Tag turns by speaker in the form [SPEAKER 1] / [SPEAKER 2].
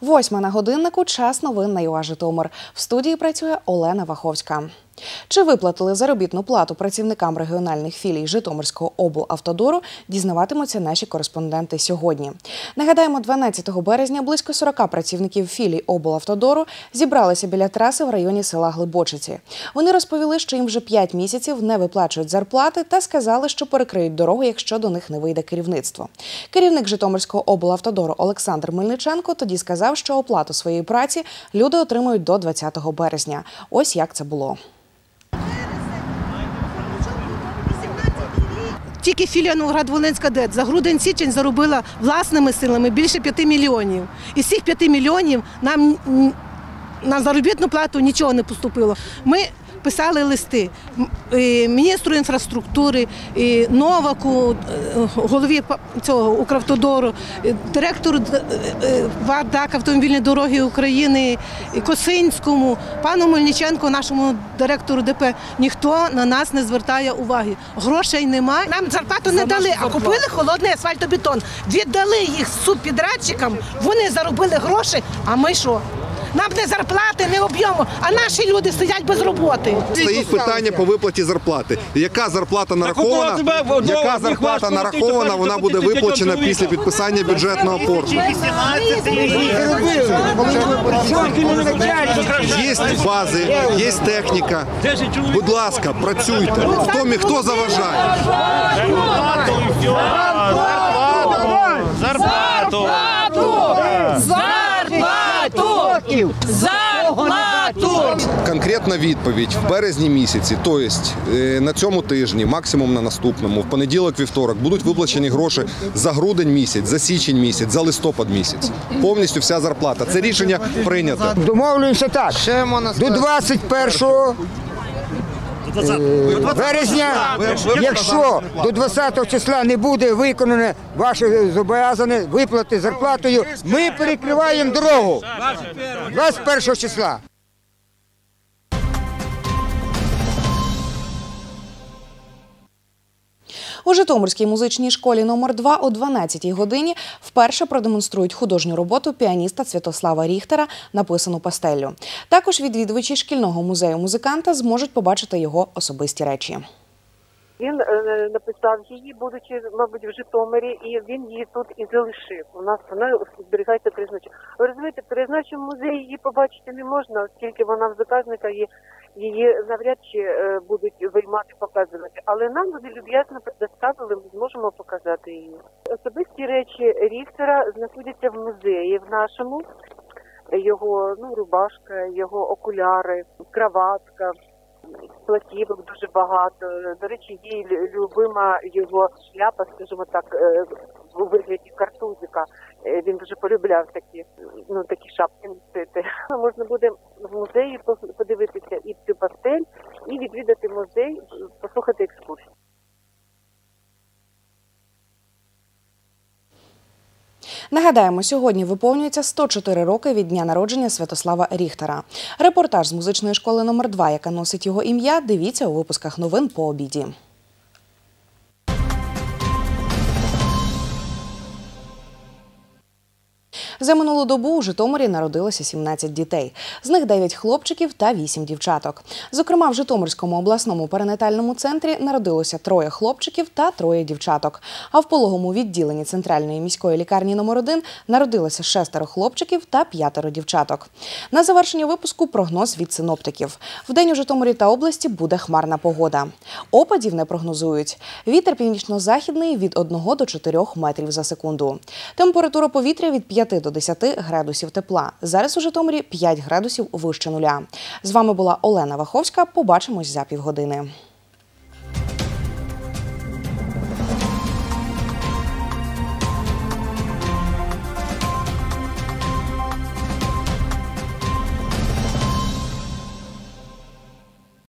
[SPEAKER 1] 8 на годиннику, час новин на ЮА Житомир. В студії працює Олена Ваховська. Чи виплатили заробітну плату працівникам регіональних філій Житомирського облавтодору, дізнаватимуться наші кореспонденти сьогодні. Нагадаємо, 12 березня близько 40 працівників філій облавтодору зібралися біля траси в районі села Глибочиці. Вони розповіли, що їм вже 5 місяців не виплачують зарплати та сказали, що перекриють дорогу, якщо до них не вийде керівництво. Керівник Житомирського облавтодору Олександр Мельниченко тоді сказав, що оплату своєї праці люди отримують до 20 березня. Ось як це було.
[SPEAKER 2] Тільки філія Новоград-Волинська ДЕТ за грудень-січень заробила власними силами більше 5 мільйонів. Із цих 5 мільйонів нам на заробітну плату нічого не поступило. Ми писали листи міністру інфраструктури, Новаку, голові цього Укравтодору, директору ВАД автомобільної дороги України, Косинському, пану Мельниченку, нашому директору ДП. Ніхто на нас не звертає уваги. Грошей немає. Нам зарплату не дали, а купили холодний асфальтобетон. Віддали їх субпідрядчикам, вони заробили гроші, а ми що? Нам не зарплати, не об'єму, а наші люди стоять без роботи.
[SPEAKER 3] Стоїть питання по виплаті зарплати. Яка зарплата нарахована, вона буде виплачена після підписання бюджетного порту. Є бази, є техніка. Будь ласка, працюйте. Хто заважає?
[SPEAKER 4] Зарплату!
[SPEAKER 3] Конкретна відповідь в березні місяці, тобто на цьому тижні, максимум на наступному, в понеділок-вівторок будуть виплачені гроші за грудень місяць, за січень місяць, за листопад місяць. Повністю вся зарплата. Це рішення прийнято.
[SPEAKER 5] Домовлюємося так, до 21 березня, якщо до 20 числа не буде виконано ваші зобов'язання виплати зарплатою, ми перекриваємо дорогу 21 числа.
[SPEAKER 1] У Житомирській музичній школі номер 2 о 12-й годині вперше продемонструють художню роботу піаніста Святослава Ріхтера, написану пастеллю. Також відвідувачі шкільного музею музиканта зможуть побачити його особисті речі.
[SPEAKER 6] Він написав її, будучи, мабуть, в Житомирі, і він її тут і залишив. У нас вона зберігається краєзнавчим. Ви розумієте, в краєзнавчому музеї її побачити не можна, оскільки вона в заказника, її навряд чи будуть виймати, показувати. Але нам вони люб'язно предоставили, ми зможемо показати її. Особисті речі Ріхтера знаходяться в музеї в нашому. Його рубашка, його окуляри, краватка. Платівок дуже багато. До речі, є любима його шляпа, скажімо так, у вигляді картузика. Він дуже полюбляв такі шапки носити. Можна буде в музеї подивитися і цю пастель, і відвідати музей, послухати екскурсію.
[SPEAKER 1] Нагадаємо, сьогодні виповнюється 104 роки від дня народження Святослава Ріхтера. Репортаж з музичної школи номер 2, яка носить його ім'я, дивіться у випусках новин по обіді. За минулу добу у Житомирі народилося 17 дітей. З них 9 хлопчиків та 8 дівчаток. Зокрема, в Житомирському обласному перинатальному центрі народилося 3 хлопчиків та 3 дівчаток. А в пологовому відділенні Центральної міської лікарні номер 1 народилося 6 хлопчиків та 5 дівчаток. На завершення випуску прогноз від синоптиків. Вдень у Житомирі та області буде хмарна погода. Опадів не прогнозують. Вітер північно-західний від 1 до 4 метрів за секунду. Температура повітря від 5 до 10 градусів тепла. Зараз у Житомирі 5 градусів вище нуля. З вами була Олена Ваховська. Побачимось за півгодини.